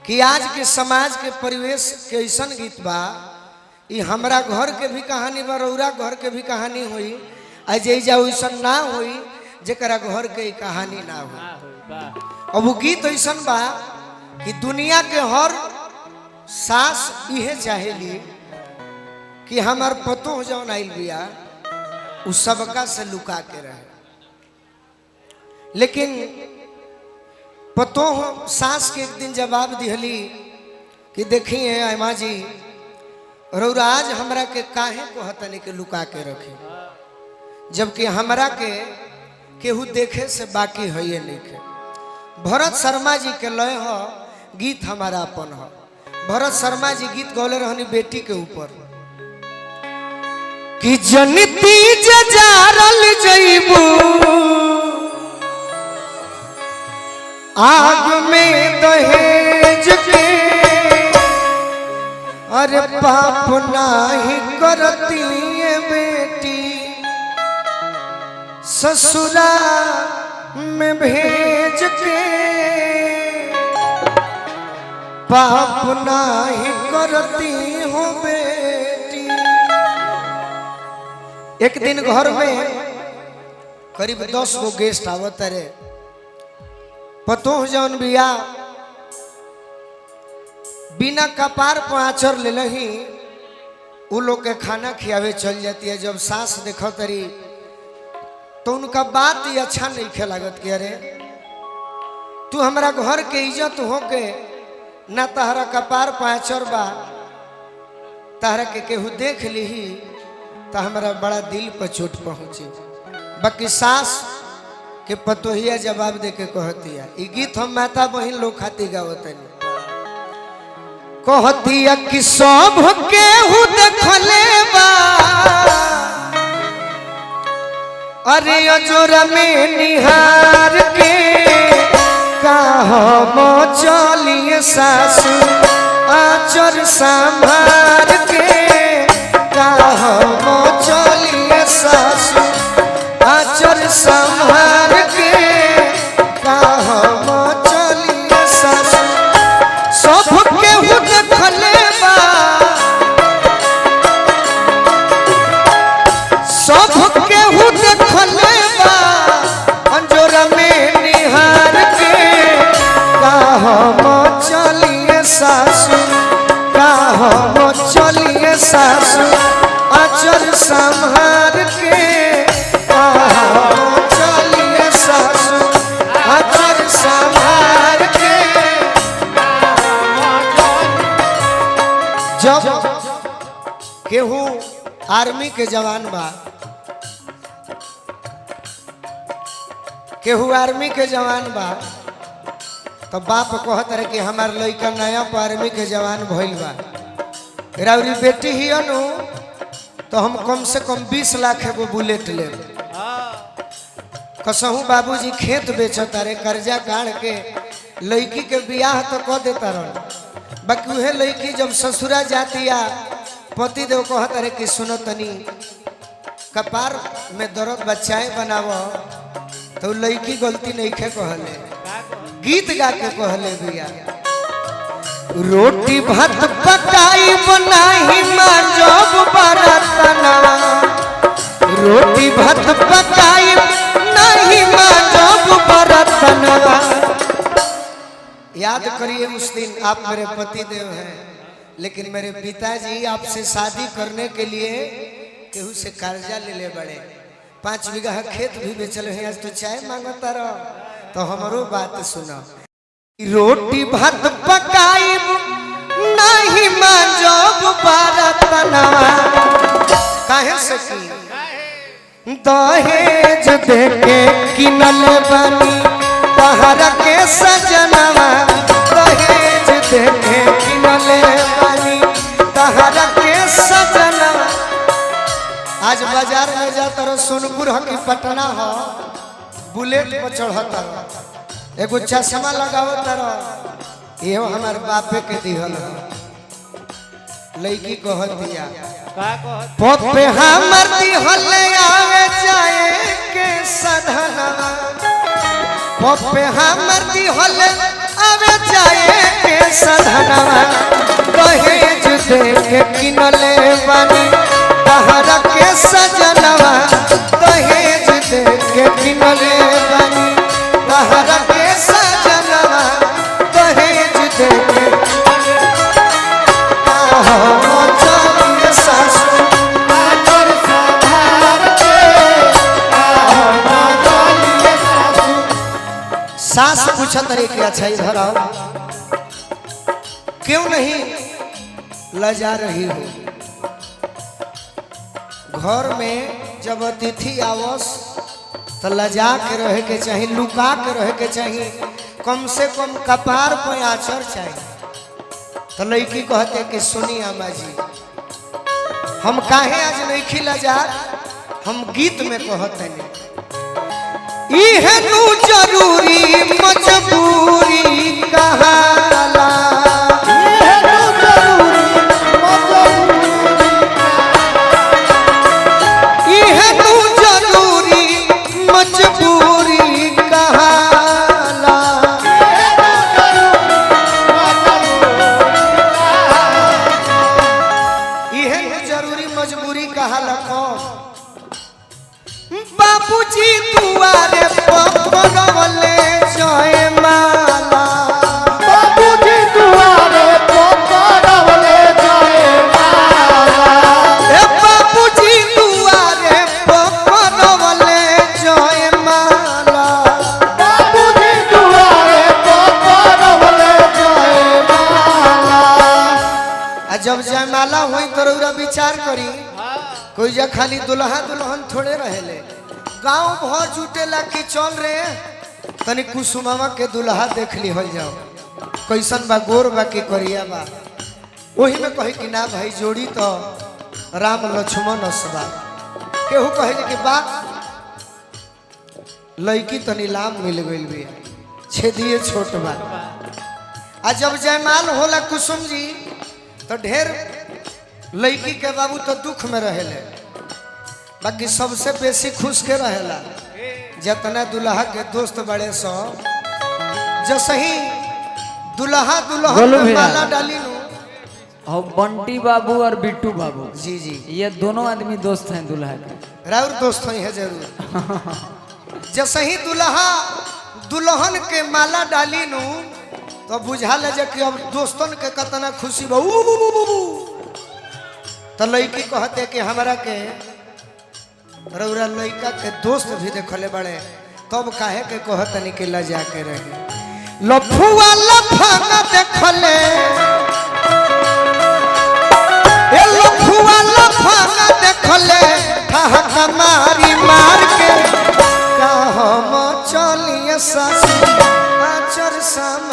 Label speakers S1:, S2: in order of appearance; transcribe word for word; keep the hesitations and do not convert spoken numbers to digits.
S1: कि आज के समाज के परिवेश के ऐसा गीत बा, ये हमारा घर के भी कहानी बा, रौरा घर के भी कहानी हुई, आज जाओ ऐसा ना हुई जरा घर के कहानी ना हो। अब वो गीत ऐसा बा कि दुनिया के हर सास इहे चाहेली कि हमार पतो जौन आइल बिया उ सबका से लुका के रहे, लेकिन पतो सास के एक दिन जवाब दिहली कि देखिए अम्मा जी रौरा आज हमरा के काहे को हतने के लुका के रखे, जबकि हमरा के केहू देखे से बाकी है ये नहीं के। भरत शर्मा जी के लय हो गीत हमारा अपन हो। भरत शर्मा जी गीत गौले रहनी बेटी के ऊपर कि जनती जजारल जइबू आग में दहेज के, अरे पाप नाही करती है बेटी ससुरा में भेज के, पाप नाही करती हो बेटी। एक दिन घर में करीब दस गो गेस्ट आवत रे, पतो जौन बिया बिना कपार पर आचर ले लही उ लोग के खाना खियावे चल जाती है। जब सास देखो तरी तो उनका बात ही अच्छा नहीं खे लागत कि अरे तू हमारा घर के इज्जत हो के ना तहरा कपार पाचर बा, तहरा के केहू देख ली तो हमारा बड़ा दिल पर चोट पहुंची। बाकी सास के पतोहिया जवाब दे के कहती है, ये गीत हम माता बहन लोग खाती गावतनी, कहती है कि सब केहू देखले बा अरे अजोरा में निहार के, हम चलिए सासू आचर संभार के, हम चलिए सासू आचर संभार के, हम चलिए सासू सब केहू देखले बा, सब केहू देखले बा अंजोरा में निहार के, हम चलिए सासू हम चलिए सासू आचर संभार के, हम चलिए सासू आचर संभार के। जब केहू आर्मी के जवान बा, केहू आर्मी के जवान बा तो बाप कहत रहे कि हमार लड़का नया आर्मी के जवान भइल बा, राउरी बेटी ही अनु तो हम कम से कम बीस लाख एगो बुलेट ले कसहू बाबूजी खेत बेचता रे, कर्जा गाड़ के लड़की के बियाह तो कह देता रह। बाकी वह लड़की जब ससुरा जाती या पति देव कहता रहे कि सुनो तनी कपार में दर्द बच्चाए बनावो, तो लड़की गलती नहीं खे कहले, गीत गा के कहले भैया रोटी भात पकाई बनाही मांजब बरतना, रोटी भात पकाई नहीं मांजब बरतना। याद करिए उस दिन आप मेरे पति देव हैं, लेकिन मेरे पिताजी आपसे शादी करने के लिए केहू से कर्जा ले ले बड़े, पांच बीघा खेत भी बेचल है, आज तो चाय मांगता रहो तो हमारो बात सुनो। रोटी भात पकाई नहीं मांजब बरतना, काहे से की दहेज देके किनल बनी तहरा के सजनवा, दहेज देके किनल बनी तहरा के सजनवा। आज बाजार में जाता रहो सोनपुर हो कि पटना हो, बुलेट पर चढ़ता रहो, एगो चश्मा लगावता रहो, ये हमार बापे के दिहल लड़की कहतिया पप्पे हमर दिहल आवे जाए के सधना, पप्पे हमर दिहल आवे जाए के सधना। पूछा तरीके अच्छा इधर आओ, क्यों नहीं लजा रही हो? घर में जब अतिथि आवस तो लजा के रहे के चाहिए, लुका के रहे के चाहिए, कम से कम कपार पर आचर चाहिए। तो लड़की कहते कि सुनी अम्मा जी, हम काहे आज नहीं खिला जा, हम गीत में कहते हैं इहे तू जरूरी मजबूरी कहाला, इहे तू जरूरी मजबूरी, इहे तू जरूरी मजबूरी कहाला, इहे जरूरी मजबूरी कहाला। कौन? बाबूजी दुआरे पकड़वले जय माला, बाबूजी दुआरे पकड़वले जय माला, ए बाबूजी दुआरे पकड़वले जय माला, बाबूजी दुआरे पकड़वले जय माला। आ जब जयमाला होई तो रउरा विचार करी, कोई जा खाली दुल्हा दुल्हन थोड़े रहेले, गांव भर जुटेला कि चल रे तनी कुसुमावा के दुल्हा देख ली हो जाओ, कैसन बा, गोर बा कि करिया बा। वही में कहे कि ना भाई जोड़ी तो राम लक्ष्मण असबा, केहू कहे कि बा लड़की तनी लाम मिल गई भी छेदिए छोट बा। आ जब जयमाल होला कुसुम जी तो ढेर लड़की के बाबू तो दुख में रहेले, बाकी सबसे बेसी खुश के रहेला जितना दुल्हा के दोस्त बड़े सो। जो सही दुल्हा दुल्हन में माला डाली नु,
S2: और बंटी बाबू और बिट्टू बाबू
S1: जी जी
S2: ये दोनों आदमी दोस्त हैं दुल्हा के,
S1: राउर दोस्त है जरूर। जो सही दुल्हा दुल्हन के माला डाली नु तो बुझा ले जे कि अब दोस्तन के कितना खुशी बा। तो लड़की कहते कि हमरा के रउरा लड़का के दोस्त भी देखले बड़े, तब काहे के कहतनी के लजा के रहे। लफुआ लफाना देखले, ए लफुआ लफाना देखले, ठहका मारी मार के, का हम चलिए सासू आचर सम